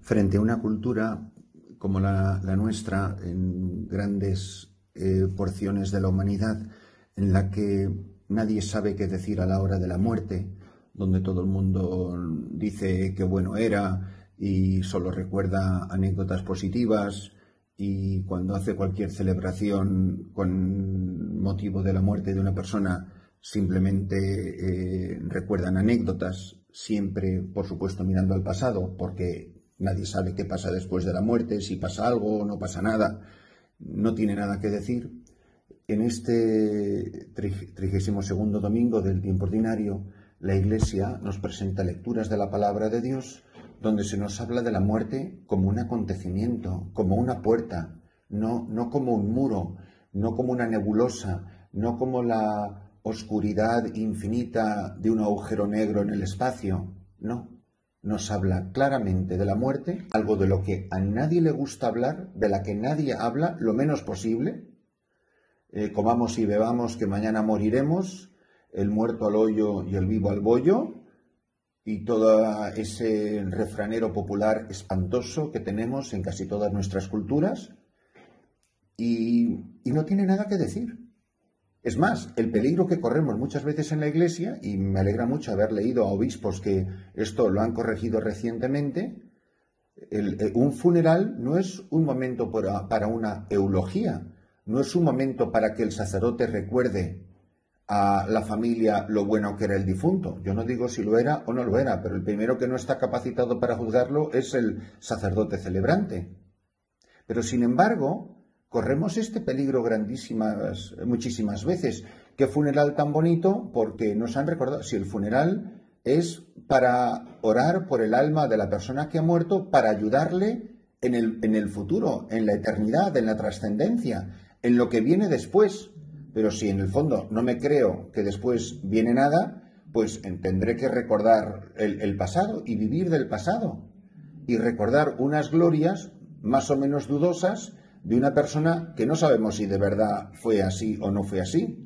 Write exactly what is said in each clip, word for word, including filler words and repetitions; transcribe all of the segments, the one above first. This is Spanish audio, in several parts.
frente a una cultura como la, la nuestra, en grandes eh, porciones de la humanidad, en la que nadie sabe qué decir a la hora de la muerte, donde todo el mundo dice qué bueno era y solo recuerda anécdotas positivas, y cuando hace cualquier celebración con motivo de la muerte de una persona simplemente eh, recuerdan anécdotas, siempre por supuesto mirando al pasado, porque nadie sabe qué pasa después de la muerte, si pasa algo o no pasa nada, no tiene nada que decir. En este trigésimo segundo domingo del tiempo ordinario, la Iglesia nos presenta lecturas de la palabra de Dios donde se nos habla de la muerte como un acontecimiento, como una puerta, no, no como un muro, no como una nebulosa, no como la oscuridad infinita de un agujero negro en el espacio, no. Nos habla claramente de la muerte, algo de lo que a nadie le gusta hablar, de la que nadie habla lo menos posible. Eh, comamos y bebamos que mañana moriremos, el muerto al hoyo y el vivo al bollo, y todo ese refranero popular espantoso que tenemos en casi todas nuestras culturas, y, y no tiene nada que decir. Es más, el peligro que corremos muchas veces en la Iglesia, y me alegra mucho haber leído a obispos que esto lo han corregido recientemente, el, el, un funeral no es un momento para, para una eulogía, no es un momento para que el sacerdote recuerde a la familia lo bueno que era el difunto. Yo no digo si lo era o no lo era, pero el primero que no está capacitado para juzgarlo es el sacerdote celebrante. Pero sin embargo, corremos este peligro grandísimas, muchísimas veces. ¿Qué funeral tan bonito? Porque nos han recordado, si el funeral es para orar por el alma de la persona que ha muerto, para ayudarle en el, en el futuro, en la eternidad, en la trascendencia, en lo que viene después. Pero si en el fondo no me creo que después viene nada, pues tendré que recordar el, el pasado y vivir del pasado. Y recordar unas glorias más o menos dudosas de una persona que no sabemos si de verdad fue así o no fue así.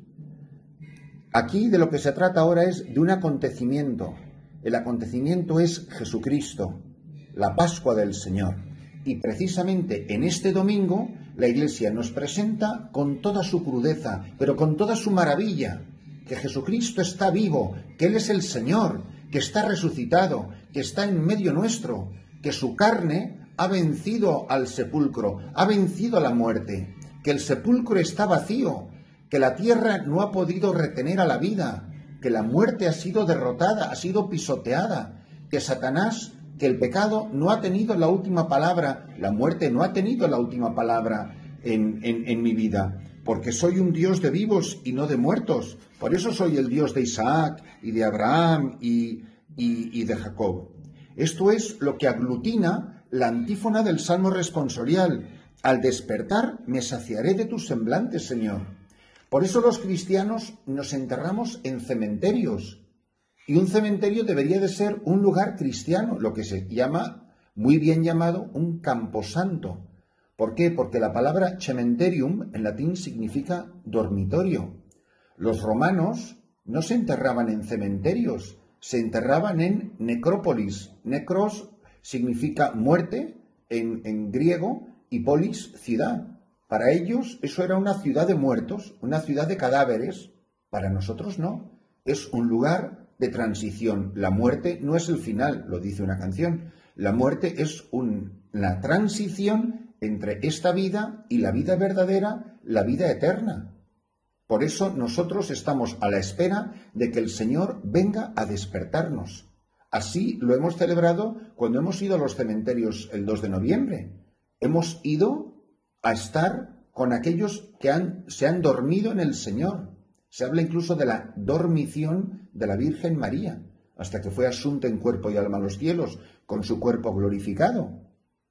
Aquí de lo que se trata ahora es de un acontecimiento. El acontecimiento es Jesucristo, la Pascua del Señor. Y precisamente en este domingo la Iglesia nos presenta con toda su crudeza, pero con toda su maravilla, que Jesucristo está vivo, que Él es el Señor, que está resucitado, que está en medio nuestro, que su carne ha vencido al sepulcro, ha vencido a la muerte, que el sepulcro está vacío, que la tierra no ha podido retener a la vida, que la muerte ha sido derrotada, ha sido pisoteada, que Satanás, que el pecado no ha tenido la última palabra, la muerte no ha tenido la última palabra en, en, en mi vida, porque soy un Dios de vivos y no de muertos. Por eso soy el Dios de Isaac y de Abraham y, y, y de Jacob. Esto es lo que aglutina la antífona del Salmo responsorial. Al despertar me saciaré de tus semblantes, Señor. Por eso los cristianos nos enterramos en cementerios. Y un cementerio debería de ser un lugar cristiano, lo que se llama, muy bien llamado, un camposanto. ¿Por qué? Porque la palabra cementerium en latín significa dormitorio. Los romanos no se enterraban en cementerios, se enterraban en necrópolis. Necros significa muerte en, en griego y polis, ciudad. Para ellos eso era una ciudad de muertos, una ciudad de cadáveres. Para nosotros no, es un lugar de transición. La muerte no es el final, lo dice una canción. La muerte es un, la transición entre esta vida y la vida verdadera, la vida eterna. Por eso nosotros estamos a la espera de que el Señor venga a despertarnos. Así lo hemos celebrado cuando hemos ido a los cementerios el dos de noviembre. Hemos ido a estar con aquellos que han, se han dormido en el Señor. Se habla incluso de la dormición de la Virgen María, hasta que fue asunta en cuerpo y alma a los cielos, con su cuerpo glorificado,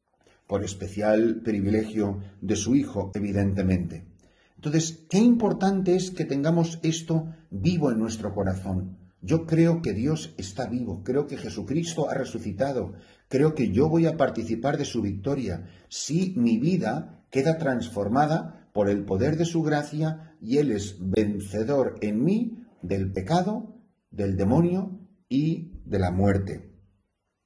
por especial privilegio de su Hijo, evidentemente. Entonces, qué importante es que tengamos esto vivo en nuestro corazón. Yo creo que Dios está vivo, creo que Jesucristo ha resucitado, creo que yo voy a participar de su victoria, si mi vida queda transformada por el poder de su gracia y Él es vencedor en mí del pecado, del demonio y de la muerte.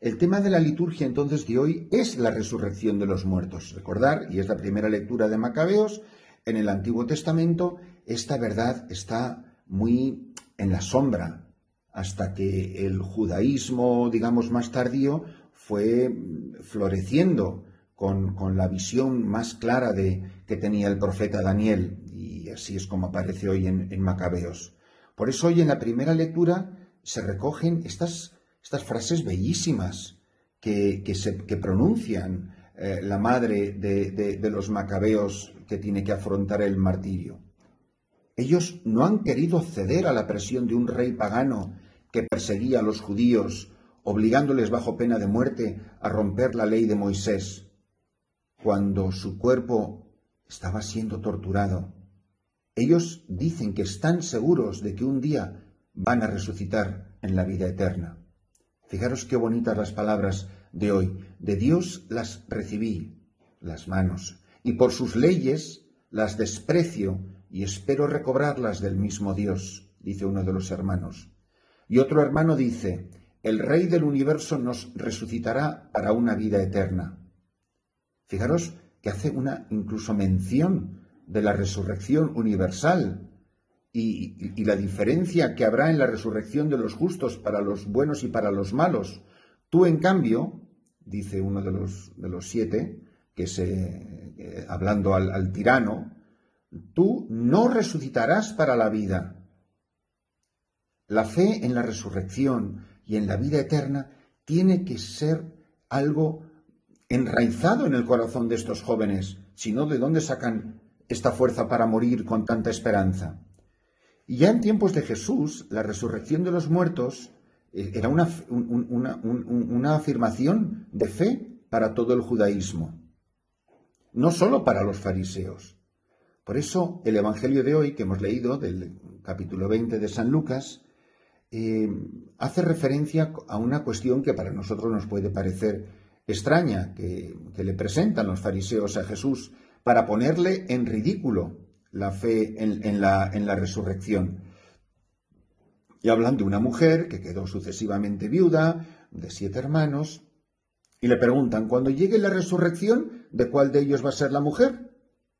El tema de la liturgia entonces de hoy es la resurrección de los muertos. Recordar, y es la primera lectura de Macabeos, en el Antiguo Testamento esta verdad está muy en la sombra, hasta que el judaísmo, digamos, más tardío, fue floreciendo con, con la visión más clara de, que tenía el profeta Daniel, y así es como aparece hoy en, en Macabeos. Por eso hoy en la primera lectura se recogen estas, estas frases bellísimas que, que, se, que pronuncian eh, la madre de, de, de los Macabeos que tiene que afrontar el martirio. Ellos no han querido ceder a la presión de un rey pagano que perseguía a los judíos, obligándoles bajo pena de muerte a romper la ley de Moisés, cuando su cuerpo estaba siendo torturado. Ellos dicen que están seguros de que un día van a resucitar en la vida eterna. Fijaros qué bonitas las palabras de hoy. De Dios las recibí, las manos, y por sus leyes las desprecio y espero recobrarlas del mismo Dios, dice uno de los hermanos. Y otro hermano dice, el Rey del universo nos resucitará para una vida eterna. Fijaros que hace una incluso mención de la resurrección universal y, y, y la diferencia que habrá en la resurrección de los justos para los buenos y para los malos. Tú, en cambio, dice uno de los, de los siete, que se, eh, hablando al, al tirano, tú no resucitarás para la vida. La fe en la resurrección y en la vida eterna tiene que ser algo enraizado en el corazón de estos jóvenes, si no, ¿de dónde sacan esta fuerza para morir con tanta esperanza? Y ya en tiempos de Jesús, la resurrección de los muertos eh, era una, un, una, un, una afirmación de fe para todo el judaísmo, no solo para los fariseos. Por eso el Evangelio de hoy que hemos leído, del capítulo veinte de San Lucas, eh, hace referencia a una cuestión que para nosotros nos puede parecer extraña, que, que le presentan los fariseos a Jesús para ponerle en ridículo la fe en, en, la, en la resurrección. Y hablan de una mujer que quedó sucesivamente viuda, de siete hermanos, y le preguntan, cuando llegue la resurrección, ¿de cuál de ellos va a ser la mujer?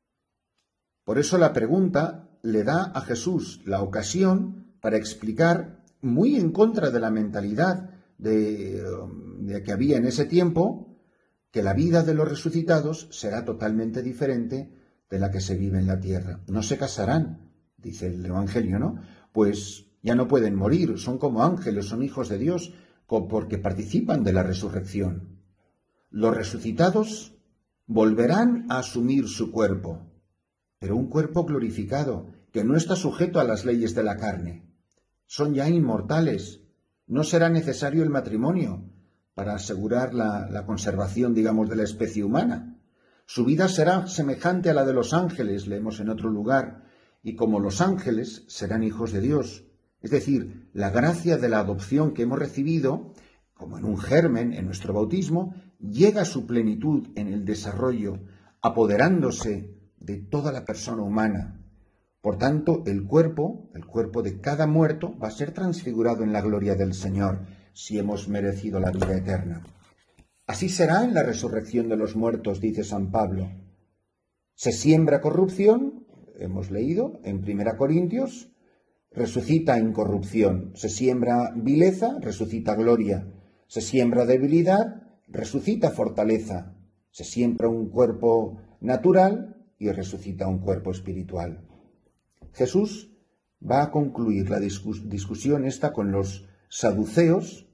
Por eso la pregunta le da a Jesús la ocasión para explicar, muy en contra de la mentalidad de, de que había en ese tiempo, que la vida de los resucitados será totalmente diferente de la que se vive en la tierra. No se casarán, dice el Evangelio, ¿no? Pues ya no pueden morir, son como ángeles, son hijos de Dios, porque participan de la resurrección. Los resucitados volverán a asumir su cuerpo, pero un cuerpo glorificado, que no está sujeto a las leyes de la carne. Son ya inmortales. No será necesario el matrimonio para asegurar la, la conservación, digamos, de la especie humana. Su vida será semejante a la de los ángeles, leemos en otro lugar, y como los ángeles serán hijos de Dios. Es decir, la gracia de la adopción que hemos recibido, como en un germen, en nuestro bautismo, llega a su plenitud en el desarrollo, apoderándose de toda la persona humana. Por tanto, el cuerpo, el cuerpo de cada muerto, va a ser transfigurado en la gloria del Señor, si hemos merecido la vida eterna. Así será en la resurrección de los muertos, dice San Pablo. Se siembra corrupción, hemos leído en Primera Corintios, resucita incorrupción. Se siembra vileza, resucita gloria. Se siembra debilidad, resucita fortaleza. Se siembra un cuerpo natural y resucita un cuerpo espiritual. Jesús va a concluir la discus- discusión esta con los saduceos,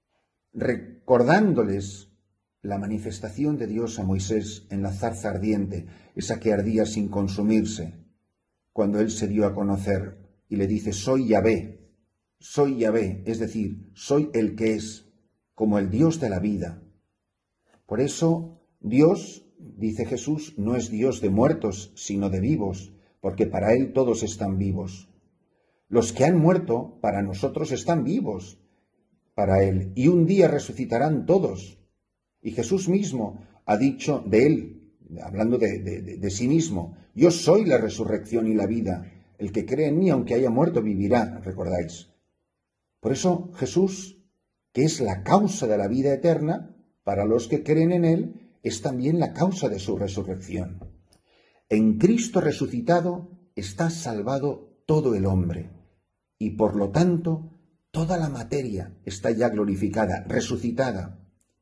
recordándoles la manifestación de Dios a Moisés en la zarza ardiente, esa que ardía sin consumirse, cuando él se dio a conocer y le dice, soy Yahvé, soy Yahvé, es decir, soy el que es, como el Dios de la vida. Por eso, Dios, dice Jesús, no es Dios de muertos, sino de vivos, porque para Él todos están vivos. Los que han muerto, para nosotros están vivos, para Él, y un día resucitarán todos. Y Jesús mismo ha dicho de Él, hablando de, de, de, de sí mismo, yo soy la resurrección y la vida. El que cree en mí, aunque haya muerto, vivirá, recordáis. Por eso Jesús que es la causa de la vida eterna, para los que creen en Él, es también la causa de su resurrección. En Cristo resucitado está salvado todo el hombre, y por lo tanto toda la materia está ya glorificada, resucitada.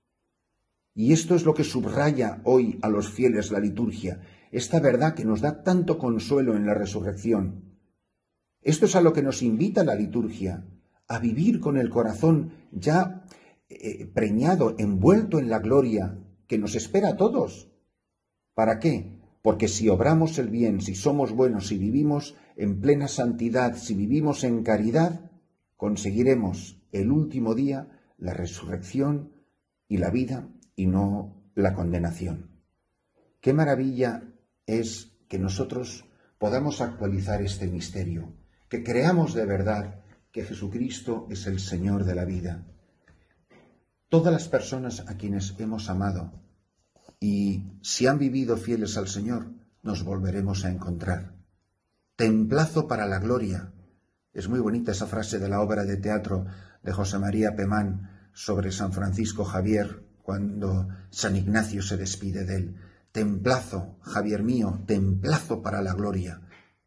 Y esto es lo que subraya hoy a los fieles la liturgia, esta verdad que nos da tanto consuelo en la resurrección. Esto es a lo que nos invita la liturgia, a vivir con el corazón ya eh, preñado, envuelto en la gloria que nos espera a todos. ¿Para qué? Porque si obramos el bien, si somos buenos, si vivimos en plena santidad, si vivimos en caridad, conseguiremos el último día la resurrección y la vida y no la condenación. Qué maravilla es que nosotros podamos actualizar este misterio, que creamos de verdad que Jesucristo es el Señor de la vida. Todas las personas a quienes hemos amado y si han vivido fieles al Señor, nos volveremos a encontrar. Te emplazo para la gloria. Es muy bonita esa frase de la obra de teatro de José María Pemán sobre San Francisco Javier, cuando San Ignacio se despide de él. Te emplazo, Javier mío, te emplazo para la gloria,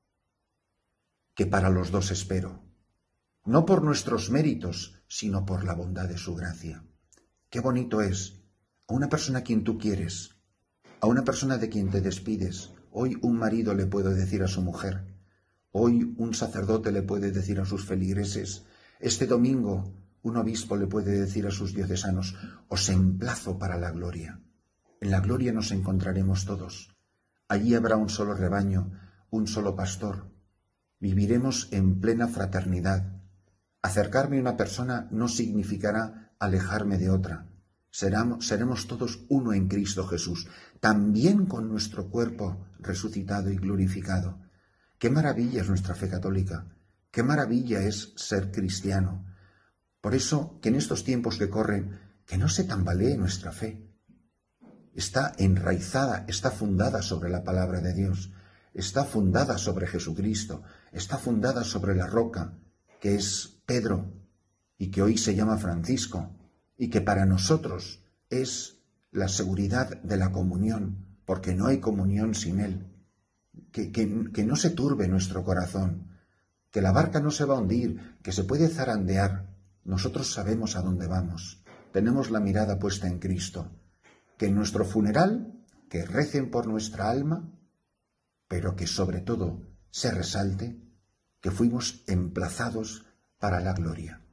que para los dos espero, no por nuestros méritos, sino por la bondad de su gracia. Qué bonito es a una persona a quien tú quieres, a una persona de quien te despides. Hoy un marido le puede decir a su mujer, hoy un sacerdote le puede decir a sus feligreses, este domingo un obispo le puede decir a sus diocesanos, os emplazo para la gloria. En la gloria nos encontraremos todos. Allí habrá un solo rebaño, un solo pastor. Viviremos en plena fraternidad. Acercarme a una persona no significará alejarme de otra. Seramos, seremos todos uno en Cristo Jesús, también con nuestro cuerpo resucitado y glorificado. Qué maravilla es nuestra fe católica, qué maravilla es ser cristiano. Por eso, que en estos tiempos que corren, que no se tambalee nuestra fe. Está enraizada, está fundada sobre la palabra de Dios, está fundada sobre Jesucristo, está fundada sobre la roca, que es Pedro, y que hoy se llama Francisco, y que para nosotros es la seguridad de la comunión, porque no hay comunión sin Él. Que, que, que no se turbe nuestro corazón, que la barca no se va a hundir, que se puede zarandear. Nosotros sabemos a dónde vamos, tenemos la mirada puesta en Cristo. Que en nuestro funeral, que recen por nuestra alma, pero que sobre todo se resalte que fuimos emplazados para la gloria.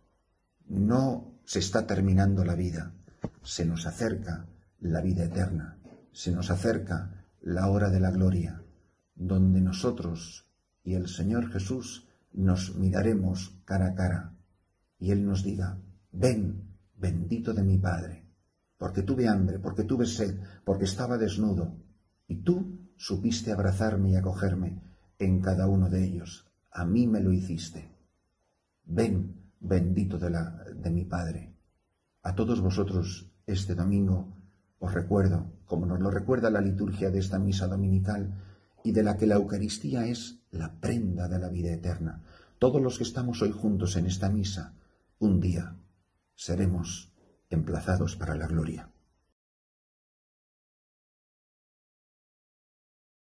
No se está terminando la vida, se nos acerca la vida eterna, se nos acerca la hora de la gloria, donde nosotros y el Señor Jesús nos miraremos cara a cara y Él nos diga, ven, bendito de mi Padre, porque tuve hambre, porque tuve sed, porque estaba desnudo, y tú supiste abrazarme y acogerme en cada uno de ellos. A mí me lo hiciste. Ven, bendito de, la, de mi Padre. A todos vosotros este domingo os recuerdo, como nos lo recuerda la liturgia de esta misa dominical, y de la que la Eucaristía es la prenda de la vida eterna. Todos los que estamos hoy juntos en esta misa, un día seremos emplazados para la gloria.